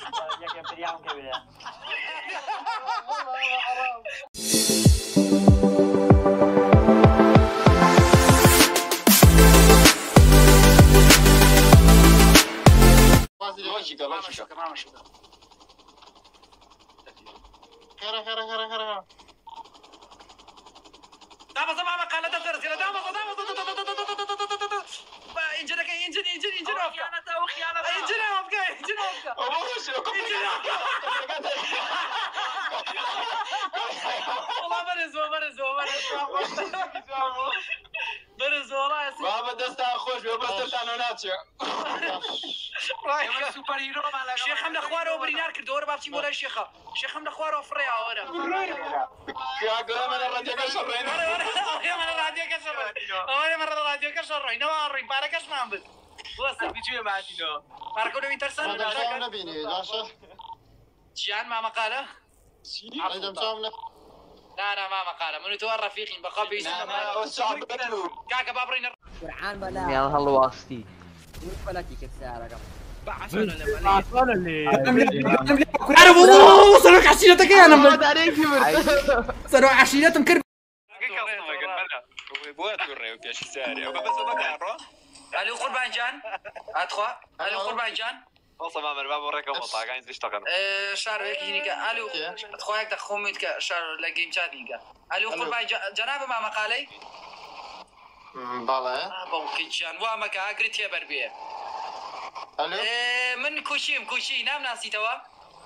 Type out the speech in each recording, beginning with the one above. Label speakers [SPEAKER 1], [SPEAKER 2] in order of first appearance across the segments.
[SPEAKER 1] یەکێ فریام کە بێ
[SPEAKER 2] لوجيكا خير
[SPEAKER 3] دابا زعما ما قال دابا دابا انجنك انجن اوفكا انجن اوفكا والله برز والله يا سيدي
[SPEAKER 2] بابا دستا خوش بابا دستا نوناتشو
[SPEAKER 3] سوبر هيرو مالا شيخ حمد خوارو برينار كردور بابتي مولا شيخه شيخ حمد خوارو فريا ورا
[SPEAKER 2] كاغو من الراديو كشرين
[SPEAKER 3] يا من الراديو كشرين اول مره الراديو كشرين نواري باركش ما عمل وصل بيجي معتينو باركونو انترسن
[SPEAKER 2] هذا نبيني جاشا
[SPEAKER 3] جيان ما مقاله
[SPEAKER 2] هذا مسامنا
[SPEAKER 3] لا ما مقاله من تو الرفيقين بقبي
[SPEAKER 2] لا والصعب بدلو
[SPEAKER 3] كاكا بابرين
[SPEAKER 4] فرعان بلا
[SPEAKER 5] يا هالواسطي
[SPEAKER 4] فلكي كسارة
[SPEAKER 3] عارف والله صاروخ عشيرتك يا انا صاروخ عشيرتهم كرب الو قربان جان ادخل الو قربان جان
[SPEAKER 6] وصل مامر باب وراك وطا قاعد تشتغل
[SPEAKER 3] شهر هيك هنيك الو ادخل تخومتك شهر لجيم شاتنيك الو قربان جناب ما مقالي
[SPEAKER 2] بله
[SPEAKER 3] بوكي جان وامك اقرت يا بربيه
[SPEAKER 2] الو
[SPEAKER 3] من كوشي نام ناسي توا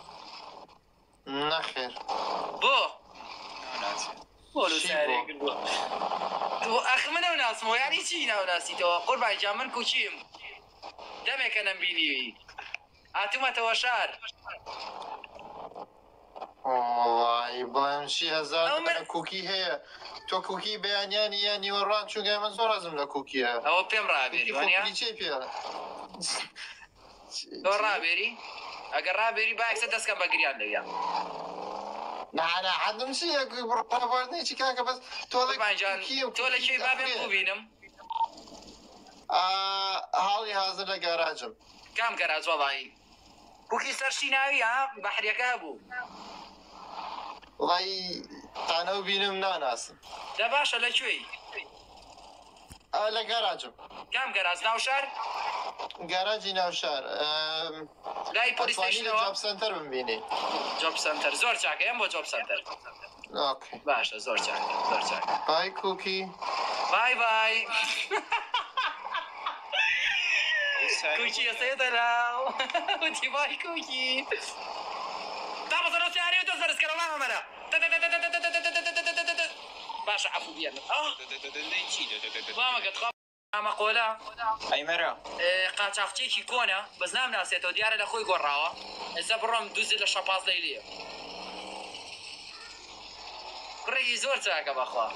[SPEAKER 2] نخير
[SPEAKER 3] بو بولو ساري اخ منو ناس مو يعني شي ناسي توا قربان جان من كوشيم دمك انا مبيني اتوما توا شهر
[SPEAKER 2] والله بامشي هزار كوكي هي تو كوكي بيانياني يعني وران شو قايم زور لازم لا كوكي
[SPEAKER 3] او بيم رابيري وانيا تو رابيري اگر رابيري باكس دس كم بقريان ليا
[SPEAKER 2] لا حد مشي بربرني شي كاكا بس
[SPEAKER 3] قربان جان تولى شي بابي مبينم
[SPEAKER 2] هاولي هذا لجراجم
[SPEAKER 3] كم جراج والله كوكي سرشي ناوي ها بحر يكابو
[SPEAKER 2] والله تانو بينم ناناس
[SPEAKER 3] لا باشا لا شوي
[SPEAKER 2] لجراجم
[SPEAKER 3] كم جراج ناوشار
[SPEAKER 2] جراجي ناوشار
[SPEAKER 3] لا بوليس ستيشن
[SPEAKER 2] جوب سنتر بنبيني
[SPEAKER 3] جوب سنتر زور چاك يم بو جوب سنتر
[SPEAKER 2] اوكي
[SPEAKER 3] باشا زور چاك
[SPEAKER 2] باي كوكي
[SPEAKER 3] باي كوكي يا سيدنا ودي باي كوكي دابا صاروا سياري ودوزر اسكر الله ماما باشا عفو بيانا ماما قد خاب مقولة
[SPEAKER 6] اي مرة
[SPEAKER 3] قاچاقچێکی کۆنە بەس نامناسێتەوە دیارە لە خۆی گۆڕاوە ئێستا بڕۆم دووزی لە شەپاز لەیلیە کوڕێکی زۆر چاکە بەخوا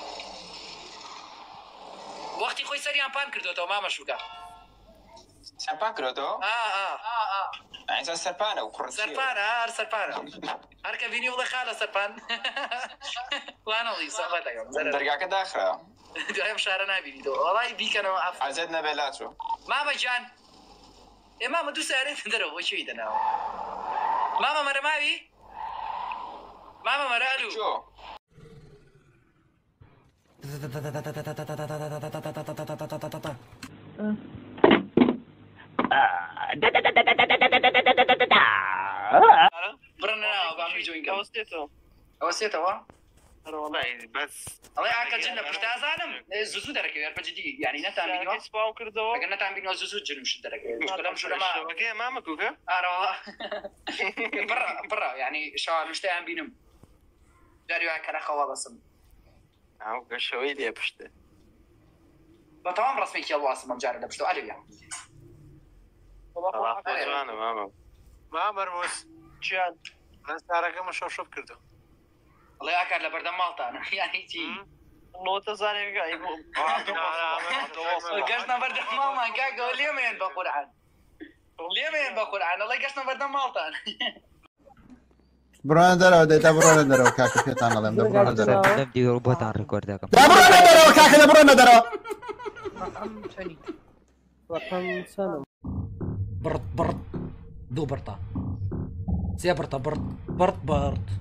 [SPEAKER 3] وەختی خۆی سەریان پان کردوێتەوە مامەشوکە
[SPEAKER 6] سرپان كروتو عايز سربانة وكرسي
[SPEAKER 3] سەرپانە هەر سەرپانە هەرکە بینی وڵێ خالە سەرپان وانەڵی سەڵەتەکەم
[SPEAKER 6] درقاك داخل
[SPEAKER 3] دوایەم شارە نبینیتەوە وەڵی بیکەنەوە ئەف
[SPEAKER 6] عزتنا بلاتو
[SPEAKER 3] ماما جان ئێ مامە دوو سارێت دەرەوە بۆ چی دەناوە ماما مەرە ماوی ماما مەرە ئەلو
[SPEAKER 6] شو
[SPEAKER 3] بڕنەوە بامی جوینکە ئەوەستێتەوە
[SPEAKER 6] والله بس
[SPEAKER 3] ئەڵێ ئاکە جن لە پشتازانم زوزوو دەرەکەوێت بەجددی یعنی نەتان بینیوە
[SPEAKER 6] سپاو كردو
[SPEAKER 3] ئەگەر نەتان بینیوە زوزوو جنوشت دەرەکەوێت لەم شوورەما
[SPEAKER 6] اوكي ماما كوكا
[SPEAKER 3] ئارەوە بڕە یعنی شەوان شتیان بینم دەریوای کەرەخەوە بەسم
[SPEAKER 6] او شوي لي بشته
[SPEAKER 3] بەتەوام ڕسمێکی هەڵواسم ئەم جارە لە پشتەوە ئەلویا
[SPEAKER 6] انا ماما
[SPEAKER 7] مامەر وەس چیان هەستارەکەمە شەو کردو
[SPEAKER 3] ئەڵێ ئاکار لە بەردەم ماڵتانە یانی چی
[SPEAKER 7] نۆتە زانێگە
[SPEAKER 3] گەشتە بەردەم ماڵمان کاکەوە لێمەیەن بە قورعان لێمەیەن بە قورعان ئەڵێ گەشتە بەردەم ماڵتان
[SPEAKER 8] برۆنە دەرەوە دەیتا بڕۆنە دەرەوە کاکە پێتان ئەڵێم دە بڕۆنە دەرەوە
[SPEAKER 5] دیگە بۆتان ڕێکۆرد دەکەم
[SPEAKER 8] دا بڕۆنە دەرەوە کاکە دە بڕۆنە دەرەوە
[SPEAKER 4] ڕقم چەندم
[SPEAKER 3] بڕ دوو بڕتا
[SPEAKER 1] سێ پڕتە بڕ بڕ بڕ